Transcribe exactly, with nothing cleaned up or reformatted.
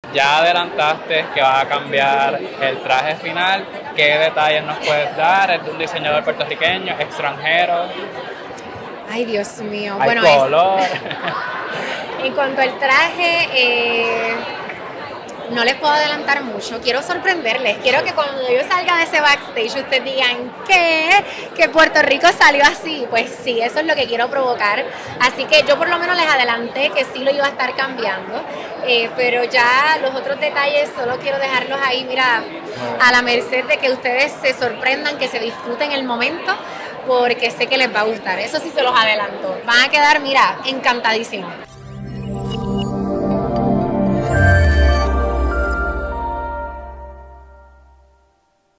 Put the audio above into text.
Ya adelantaste que vas a cambiar el traje final. ¿Qué detalles nos puedes dar? ¿Es de un diseñador puertorriqueño, extranjero? Ay, Dios mío. ¿Hay Bueno, color? es, en cuanto al traje, eh, no les puedo adelantar mucho. Quiero sorprenderles. Quiero que cuando yo salga de ese backstage ustedes digan, ¿qué? Que Puerto Rico salió así. Pues sí, eso es lo que quiero provocar. Así que yo por lo menos les adelanté que sí lo iba a estar cambiando. Eh, pero ya los otros detalles solo quiero dejarlos ahí, mira, a la merced de que ustedes se sorprendan, que se disfruten el momento, porque sé que les va a gustar. Eso sí se los adelanto. Van a quedar, mira, encantadísimos.